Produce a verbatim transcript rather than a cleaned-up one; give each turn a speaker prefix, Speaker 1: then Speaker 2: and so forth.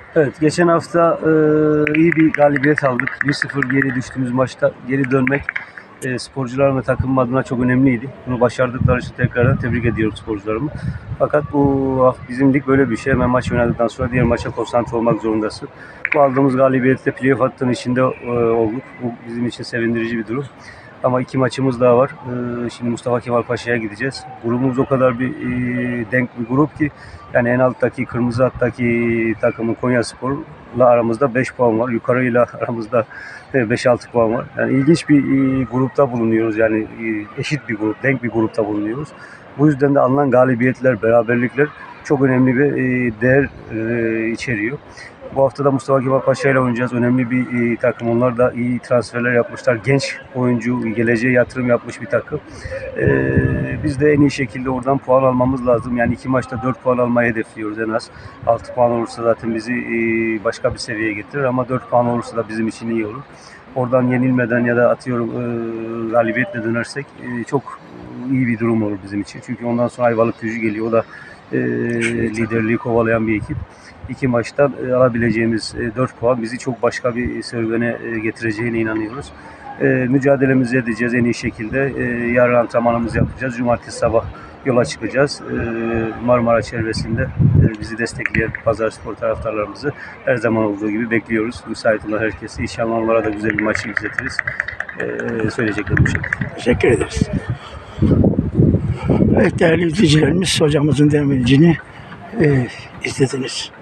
Speaker 1: Evet, geçen hafta e, iyi bir galibiyet aldık. bir sıfır geri düştüğümüz maçta geri dönmek e, sporcuların ve takımım adına çok önemliydi. Bunu başardıkları için tekrardan tebrik ediyorum sporcularımı. Fakat bu bizim lig böyle bir şey. Hemen maç oynadıktan sonra diğer maça konsantre olmak zorundasın. Bu aldığımız galibiyetle playoff hattının içinde e, olduk. Bu bizim için sevindirici bir durum. Ama iki maçımız daha var. Ee, şimdi Mustafa Kemal Paşa'ya gideceğiz. Grubumuz o kadar bir e, denk bir grup ki yani en alttaki kırmızı hattaki takımın Konyaspor'la aramızda beş puan var. Yukarıyla aramızda beş altı puan var. Yani ilginç bir e, grupta bulunuyoruz. Yani e, eşit bir grup, denk bir grupta bulunuyoruz. Bu yüzden de alınan galibiyetler, beraberlikler çok önemli bir e, değer e, içeriyor. Bu hafta da Mustafa Kemal Paşa ile oynayacağız. Önemli bir e, takım. Onlar da iyi transferler yapmışlar. Genç oyuncu, geleceğe yatırım yapmış bir takım. E, biz de en iyi şekilde oradan puan almamız lazım. Yani iki maçta dört puan almayı hedefliyoruz en az. altı puan olursa zaten bizi e, başka bir seviyeye getirir. Ama dört puan olursa da bizim için iyi olur. Oradan yenilmeden ya da atıyorum e, galibiyetle dönersek e, çok iyi bir durum olur bizim için. Çünkü ondan sonra Ayvalık Gücü geliyor. O da e, liderliği kovalayan bir ekip. İki maçtan e, alabileceğimiz e, dört puan bizi çok başka bir serüvene e, getireceğine inanıyoruz. E, mücadelemizi edeceğiz en iyi şekilde. E, yarın antrenmanımızı yapacağız. Cumartesi sabah yola çıkacağız. E, Marmara çevresinde e, bizi destekleyen Pazarspor taraftarlarımızı her zaman olduğu gibi bekliyoruz. Müsait olan herkesi. İnşallah onlara da güzel bir maç izletiriz. E, söyleyeceklerim bu şekilde.
Speaker 2: Teşekkür ederiz. Evet, değerli izleyicilerimiz, hocamızın demircini e, izlediniz.